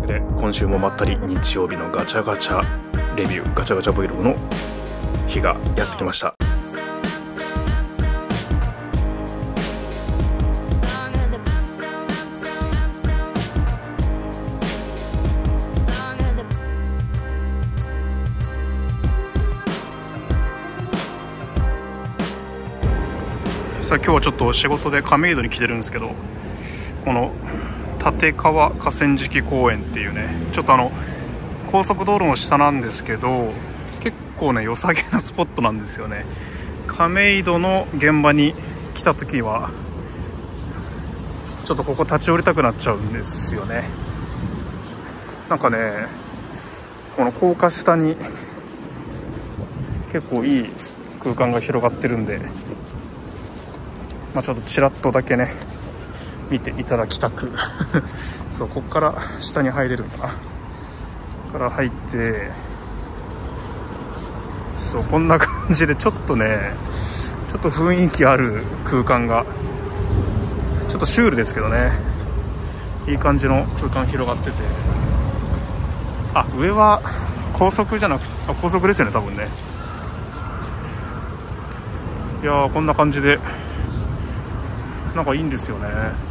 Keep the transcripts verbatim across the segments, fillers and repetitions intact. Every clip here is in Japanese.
けで今週もまったり日曜日のガチャガチャレビューガチャガチャ Vlog の日がやってきました。さあ今日はちょっと仕事で亀戸に来てるんですけど、この立川河川敷公園っていうね、ちょっとあの高速道路の下なんですけど、結構ね良さげなスポットなんですよね。亀戸の現場に来た時はちょっとここ立ち寄りたくなっちゃうんですよね。なんかね、この高架下に結構いい空間が広がってるんで、まあ、ちょっとちらっとだけね見ていただきたくそう、ここから下に入れるんだな。ここから入って、そうこんな感じでちょっとねちょっと雰囲気ある空間が、ちょっとシュールですけどね、いい感じの空間広がってて、あ、上は高速じゃなくて、あ、高速ですよね多分ね。いやー、こんな感じでなんかいいんですよね。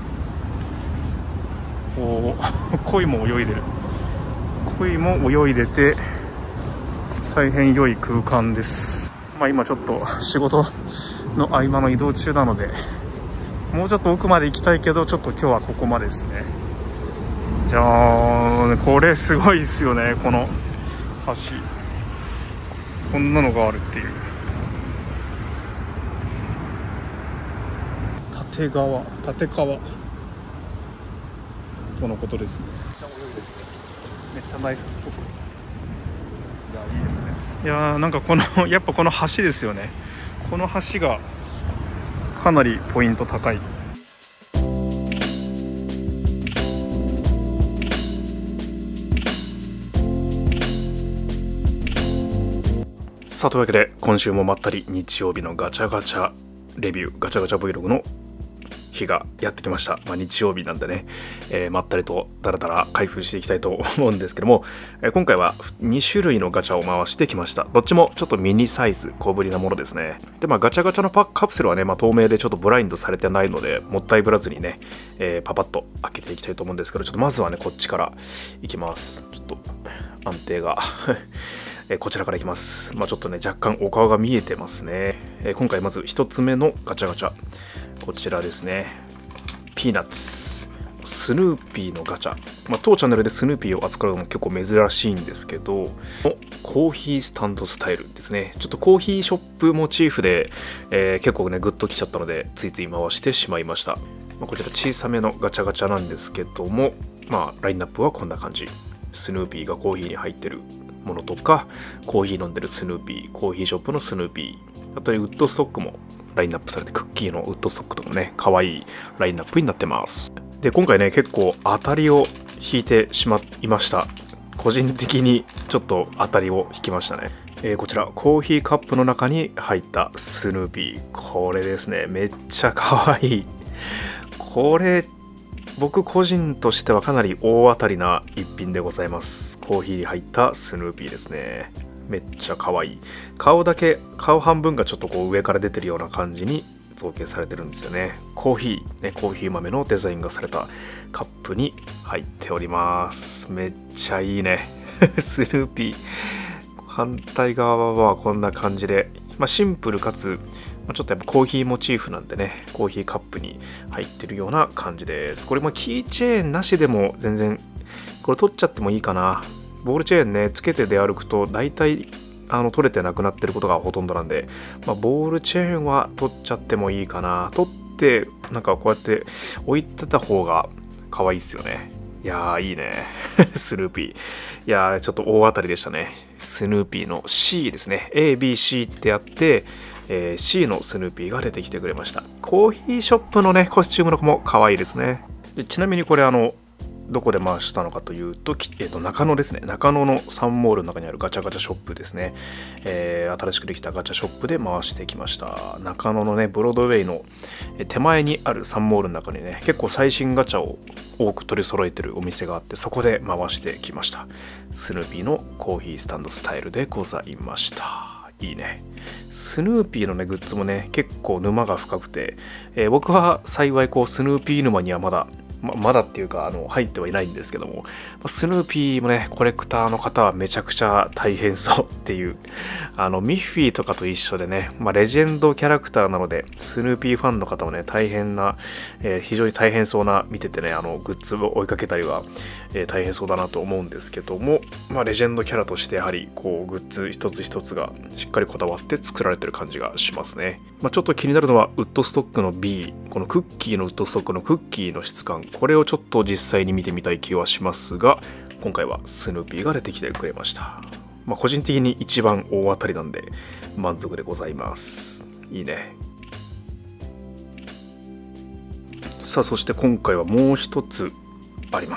こう鯉も泳いでる、鯉も泳いでて大変良い空間です。まあ今ちょっと仕事の合間の移動中なので、もうちょっと奥まで行きたいけど、ちょっと今日はここまでですね。じゃあこれすごいですよね、この橋、こんなのがあるっていう。立川立川とのことですね。めっちゃナイススポット。いや、いいですね。いやー、なんかこのやっぱこの橋ですよね。この橋がかなりポイント高い。さあ、というわけで今週もまったり日曜日のガチャガチャレビューガチャガチャ Vlog の日がやってきました。まあ、日曜日なんでね、えー、まったりとだらだら開封していきたいと思うんですけども、えー、今回はに種類のガチャを回してきました。どっちもちょっとミニサイズ小ぶりなものですね。で、まあ、ガチャガチャのパカプセルはね、まあ、透明でちょっとブラインドされてないので、もったいぶらずにね、えー、パパッと開けていきたいと思うんですけど、ちょっとまずはねこっちからいきます。ちょっと安定がえー、こちらからいきます。まあ、ちょっとね若干お顔が見えてますね。えー、今回まずひとつめのガチャガチャ、こちらですね。ピーナッツスヌーピーのガチャ、まあ、当チャンネルでスヌーピーを扱うのも結構珍しいんですけど、コーヒースタンドスタイルですね。ちょっとコーヒーショップモチーフで、えー、結構ねグッときちゃったのでついつい回してしまいました。まあ、こちら小さめのガチャガチャなんですけども、まあラインナップはこんな感じ。スヌーピーがコーヒーに入ってるものとか、コーヒー飲んでるスヌーピー、コーヒーショップのスヌーピー、あとウッドストックもラインナップされて、クッキーのウッドストックとかもね可愛いラインナップになってます。で、今回ね結構当たりを引いてしまいました。個人的にちょっと当たりを引きましたね。えー、こちらコーヒーカップの中に入ったスヌーピー、これですね、めっちゃ可愛い。これ僕個人としてはかなり大当たりな一品でございます。コーヒーに入ったスヌーピーですね。めっちゃ可愛い。顔だけ、顔半分がちょっとこう上から出てるような感じに造形されてるんですよね。コーヒーね、コーヒー豆のデザインがされたカップに入っております。めっちゃいいねスヌーピー。反対側はこんな感じで、まあ、シンプルかつちょっとやっぱコーヒーモチーフなんでね、コーヒーカップに入ってるような感じです。これもキーチェーンなしでも全然これ取っちゃってもいいかな。ボールチェーンねつけて出歩くと大体あの取れてなくなってることがほとんどなんで、まあ、ボールチェーンは取っちゃってもいいかな。取ってなんかこうやって置いてた方が可愛いっすよね。いやーいいねスヌーピー。いやーちょっと大当たりでしたね。スヌーピーの シー ですね。 エービーシー ってあって、えー、シー のスヌーピーが出てきてくれました。コーヒーショップのねコスチュームの子も可愛いですね。でちなみにこれあのどこで回したのかというと、えー、と中野ですね。中野のサンモールの中にあるガチャガチャショップですね。えー、新しくできたガチャショップで回してきました。中野のね、ブロードウェイの手前にあるサンモールの中にね、結構最新ガチャを多く取り揃えてるお店があって、そこで回してきました。スヌーピーのコーヒースタンドスタイルでございました。いいね。スヌーピーのねグッズもね結構沼が深くて、えー、僕は幸いこうスヌーピー沼にはまだま, まだっていうかあの入ってはいないんですけども、スヌーピーもねコレクターの方はめちゃくちゃ大変そうっていう、あのミッフィーとかと一緒でね、まあ、レジェンドキャラクターなのでスヌーピーファンの方もね大変な、えー、非常に大変そうな見ててね、あのグッズを追いかけたりは、えー、大変そうだなと思うんですけども、まあ、レジェンドキャラとしてやはりこうグッズ一つ一つがしっかりこだわって作られてる感じがしますね。まあ、ちょっと気になるのはウッドストックの B、 このクッキーのウッドストックのクッキーの質感、これをちょっと実際に見てみたい気はしますが、今回はスヌーピーが出てきてくれました。まあ、個人的に一番大当たりなんで満足でございます。いいね。さあ、そして今回はもう一つあります。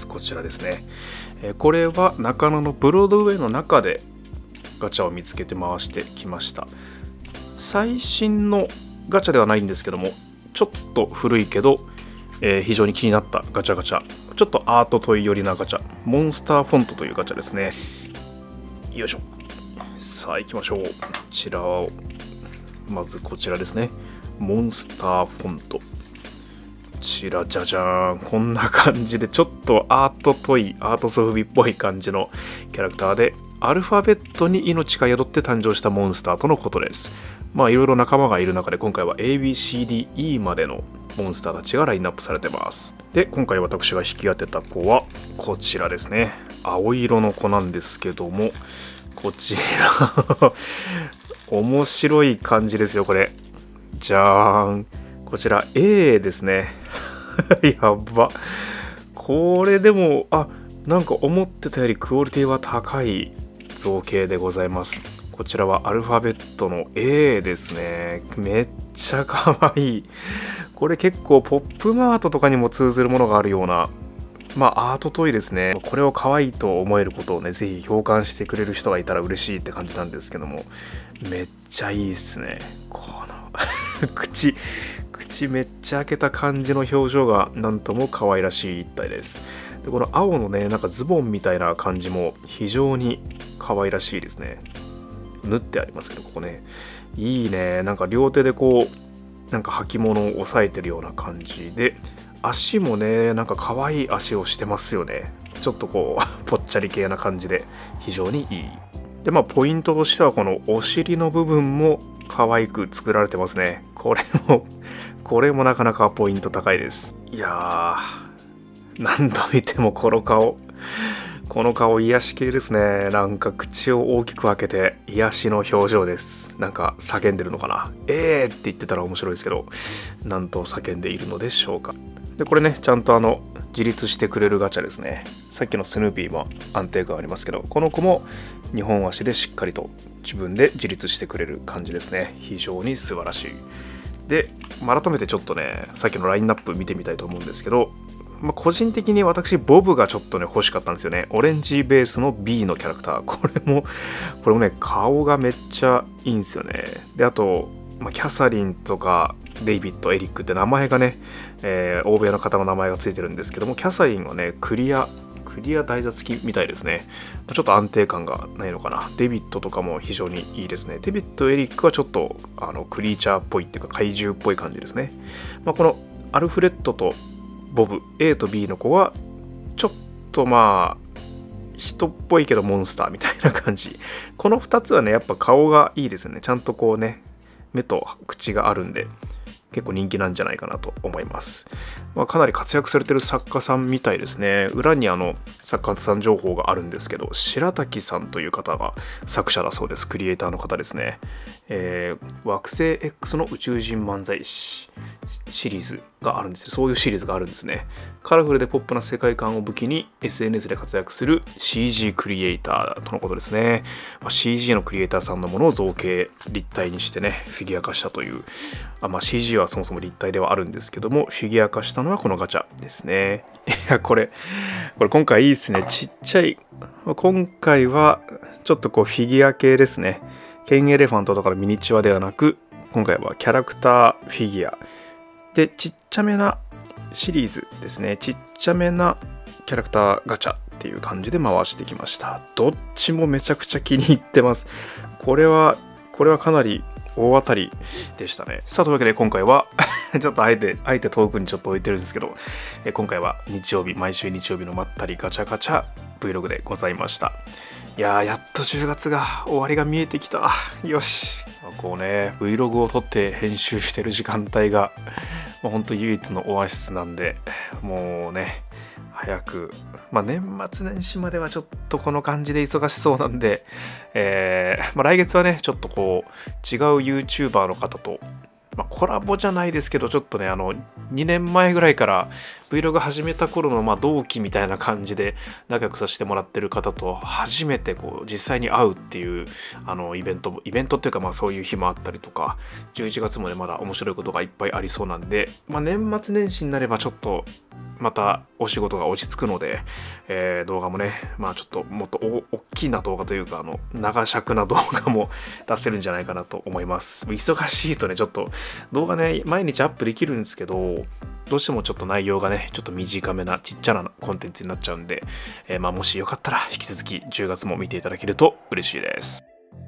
こちらですね。これは中野のブロードウェイの中でガチャを見つけて回してきました。最新のガチャではないんですけども、ちょっと古いけど、えー、非常に気になったガチャガチャ、ちょっとアートトイ寄りなガチャ、モンスターフォントというガチャですね。よいしょ。さあ行きましょう。こちらをまずこちらですね。モンスターフォント、こちらじゃじゃーん、こんな感じでちょっとアートトイ、アートソフビっぽい感じのキャラクターで、アルファベットに命が宿って誕生したモンスターとのことです。まあいろいろ仲間がいる中で今回は エービーシーディーイー までのモンスターたちがラインナップされてます。で、今回私が引き当てた子はこちらですね。青色の子なんですけども、こちら面白い感じですよ、これ。じゃーん。こちら A ですね。やば。これでも、あ、なんか思ってたよりクオリティは高い造形でございます。こちらはアルファベットの A ですね。めっちゃ可愛い。これ結構ポップマートとかにも通ずるものがあるような、まあアートトイですね。これを可愛いと思えることをね、ぜひ共感してくれる人がいたら嬉しいって感じなんですけども、めっちゃいいですね。この口口めっちゃ開けた感じの表情がなんとも可愛らしい一体です。で、この青のね、なんかズボンみたいな感じも非常に可愛らしいですね。縫ってありますけど、ここね、いいね。なんか両手でこうなんか履物を押さえてるような感じで、足もね、なんか可愛い足をしてますよね。ちょっとこうぽっちゃり系な感じで非常にいい。で、まあポイントとしてはこのお尻の部分も可愛く作られてますね。これもこれもなかなかポイント高いです。いやー、何度見てもこの顔この顔癒し系ですね。なんか口を大きく開けて癒しの表情です。なんか叫んでるのかな。えーって言ってたら面白いですけど、なんと叫んでいるのでしょうか。で、これね、ちゃんとあの自立してくれるガチャですね。さっきのスヌーピーも安定感ありますけど、この子もにほん足でしっかりと自分で自立してくれる感じですね。非常に素晴らしい。で、改めてちょっとね、さっきのラインナップ見てみたいと思うんですけど、まあ、個人的に私ボブがちょっとね欲しかったんですよね。オレンジベースの B のキャラクター、これもこれもね顔がめっちゃいいんですよね。で、あと、まあ、キャサリンとかデイビッド、エリックって名前がね、えー、欧米の方の名前がついてるんですけども、キャサリンはねクリアクリア台座付きみたいですね。ちょっと安定感がないのかな。デビッドとかも非常にいいですね。デビッド、エリックはちょっとあのクリーチャーっぽいっていうか怪獣っぽい感じですね。まあ、このアルフレッドとボブ A と B の子はちょっとまあ人っぽいけどモンスターみたいな感じ。このふたつはねやっぱ顔がいいですね。ちゃんとこうね目と口があるんで結構人気なんじゃないかなと思います。まあ、かなり活躍されてる作家さんみたいですね。裏にあの作家さん情報があるんですけど、白滝さんという方が作者だそうです。クリエイターの方ですね。えー、惑星 X の宇宙人漫才師シリーズがあるんですよ。そういうシリーズがあるんですね。カラフルでポップな世界観を武器に エスエヌエス で活躍する シージー クリエイターとのことですね。まあ、シージー のクリエイターさんのものを造形立体にしてねフィギュア化したという、あ、まあ、シージー ははそもそも立体ではあるんですけども、フィギュア化したのはこのガチャですね。いや、これ、これ今回いいですね。ちっちゃい。今回はちょっとこうフィギュア系ですね。ケンエレファントだからミニチュアではなく、今回はキャラクターフィギュア。で、ちっちゃめなシリーズですね。ちっちゃめなキャラクターガチャっていう感じで回してきました。どっちもめちゃくちゃ気に入ってます。これは、これはかなり大当たりでしたね。さあ、というわけで今回はちょっとあえて、あえて遠くにちょっと置いてるんですけど、え今回は日曜日、毎週日曜日のまったりガチャガチャ Vlog でございました。いやー、やっとじゅうがつが終わりが見えてきた。よし。こうね、Vlog を撮って編集してる時間帯が、まあ、ほんと唯一のオアシスなんで、もうね、早く、まあ、年末年始まではちょっとこの感じで忙しそうなんで、えーまあ、来月はね、ちょっとこう、違う YouTuber の方と、まあ、コラボじゃないですけど、ちょっとね、あの、にねんまえぐらいから Vlog 始めた頃のまあ同期みたいな感じで仲良くさせてもらってる方と初めてこう実際に会うっていうあのイベント、イベントっていうかまあそういう日もあったりとか、じゅういちがつもね、まだ面白いことがいっぱいありそうなんで、まあ、年末年始になればちょっとまたお仕事が落ち着くので、えー、動画もね、まあちょっともっとお大きな動画というか、あの、長尺な動画も出せるんじゃないかなと思います。忙しいとね、ちょっと動画ね、毎日アップできるんですけど、どうしてもちょっと内容がね、ちょっと短めなちっちゃなコンテンツになっちゃうんで、えー、まあもしよかったら引き続きじゅうがつも見ていただけると嬉しいです。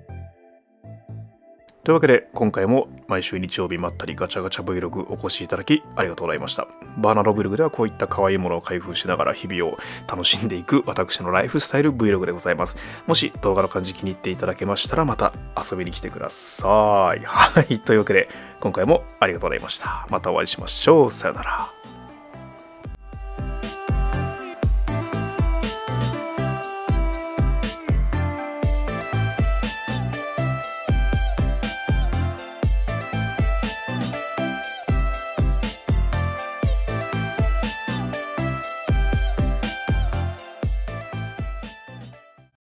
というわけで今回も毎週日曜日まったりガチャガチャ Vlog お越しいただきありがとうございました。バーナロ Vlog ではこういった可愛いものを開封しながら日々を楽しんでいく私のライフスタイル Vlog でございます。もし動画の感じ気に入っていただけましたらまた遊びに来てください。はい。というわけで今回もありがとうございました。またお会いしましょう。さよなら。